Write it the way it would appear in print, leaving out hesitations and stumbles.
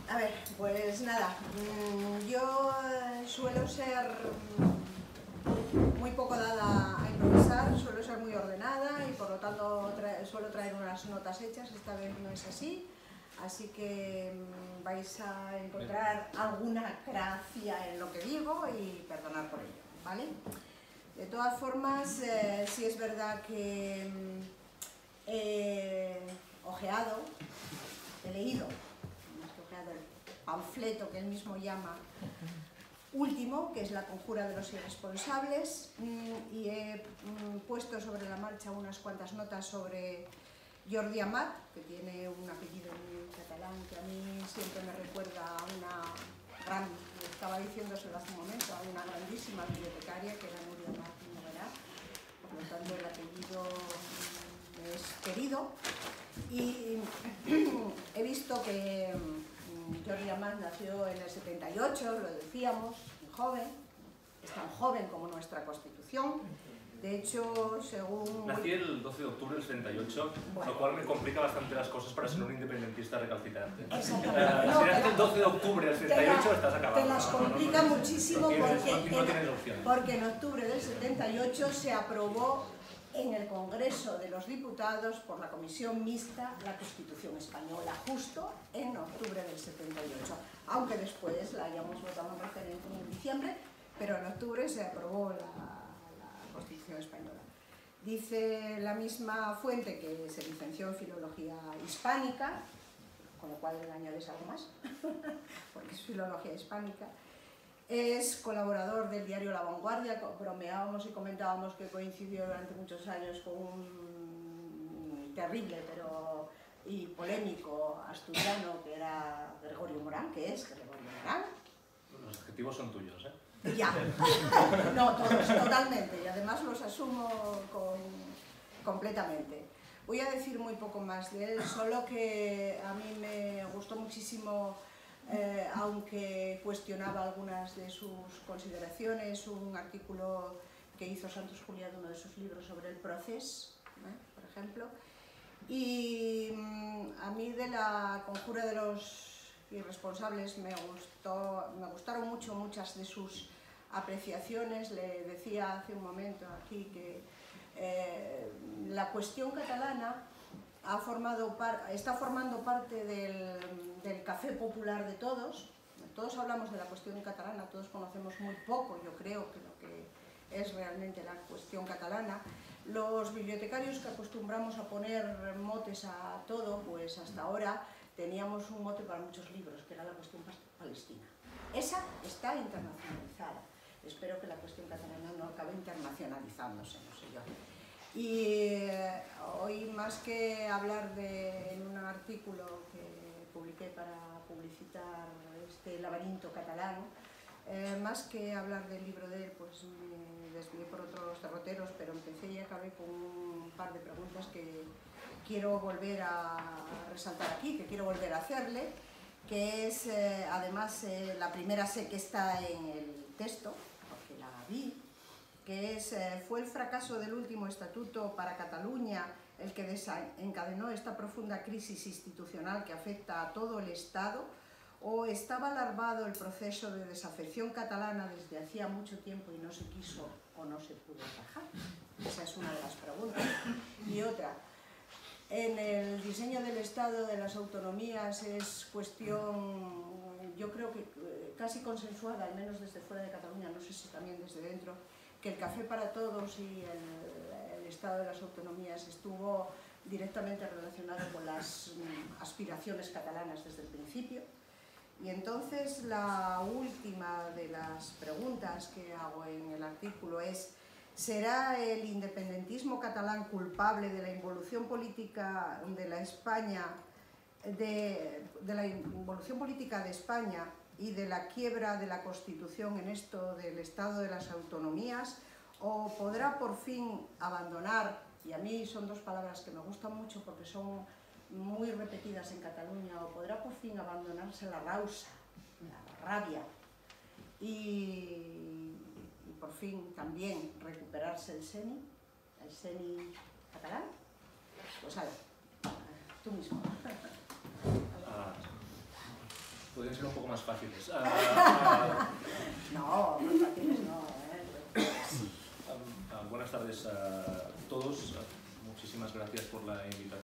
A ver, pues nada, yo suelo ser muy poco dada a improvisar, suelo ser muy ordenada y por lo tanto suelo traer unas notas hechas, esta vez no es así, así que vais a encontrar alguna gracia en lo que digo y perdonar por ello, ¿vale? De todas formas, sí es verdad que he ojeado, he leído, más que ojeado, el panfleto que él mismo llama último, que es La conjura de los irresponsables, y he puesto sobre la marcha unas cuantas notas sobre Jordi Amat, que tiene un apellido en catalán que a mí siempre me recuerda a una gran, estaba diciéndoselo hace un momento, a una grandísima bibliotecaria que era Núria Amat Noguera, por lo tanto el apellido es querido, y he visto que Jordi Amat nació en el 78, lo decíamos, muy joven, es tan joven como nuestra Constitución. De hecho, según... Nací el 12 de octubre del 78, bueno, lo cual me complica bastante las cosas para ser un independentista recalcitrante. Exactamente. Si naces el 12 de octubre del 78 estás acabado. Te las complica muchísimo porque en octubre del 78 se aprobó en el Congreso de los Diputados por la Comisión Mixta la Constitución Española, justo en octubre del 78, aunque después la hayamos votado en referéndum en diciembre, pero en octubre se aprobó la Constitución Española. Dice la misma fuente que se licenció en Filología Hispánica, con lo cual le añades algo más, porque es Filología Hispánica. Es colaborador del diario La Vanguardia, bromeábamos y comentábamos que coincidió durante muchos años con un terrible y polémico asturiano que era Gregorio Morán, que es Gregorio Morán. Los adjetivos son tuyos, ¿eh? Ya, no, todos, totalmente, y además los asumo completamente. Voy a decir muy poco más de él, solo que a mí me gustó muchísimo, aunque cuestionaba algunas de sus consideraciones, un artículo que hizo Santos Juliá de uno de sus libros sobre el proceso, por ejemplo, y a mí de La conjura de los irresponsables me gustaron mucho muchas de sus apreciaciones. Le decía hace un momento aquí que la cuestión catalana está formando parte del café popular de todos. Todos hablamos de la cuestión catalana, todos conocemos muy poco, yo creo, que lo que es realmente la cuestión catalana. Los bibliotecarios que acostumbramos a poner motes a todo, pues hasta ahora teníamos un mote para muchos libros, que era la cuestión palestina. Esa está internacionalizada. Espero que la cuestión catalana no acabe internacionalizándose, no sé yo. Y hoy, más que hablar en un artículo que publiqué para publicitar este laberinto catalán, más que hablar del libro de él, pues me desvié por otros derroteros, pero empecé y acabé con un par de preguntas que quiero volver a resaltar aquí, que quiero volver a hacerle, que es, además, la primera sé que está en el texto, porque la vi, que es, ¿fue el fracaso del último estatuto para Cataluña el que desencadenó esta profunda crisis institucional que afecta a todo el Estado? ¿O estaba alarmado el proceso de desafección catalana desde hacía mucho tiempo y no se quiso o no se pudo atajar? Esa es una de las preguntas. Y otra, en el diseño del Estado de las autonomías es cuestión, yo creo que casi consensuada, al menos desde fuera de Cataluña, no sé si también desde dentro, que el café para todos y el Estado de las autonomías estuvo directamente relacionado con las aspiraciones catalanas desde el principio. Y entonces la última de las preguntas que hago en el artículo es: ¿será el independentismo catalán culpable de la involución política de España y de la quiebra de la Constitución en esto del Estado de las autonomías? ¿O podrá por fin abandonar, y a mí son dos palabras que me gustan mucho porque son muy repetidas en Cataluña, o podrá por fin abandonarse la rausa, la rabia, y por fin también recuperarse el seni catalán? Pues a ver, tú mismo. podrían ser un poco más fáciles. No, más fáciles no. Buenas tardes a todos. Muchísimas gracias por la invitación.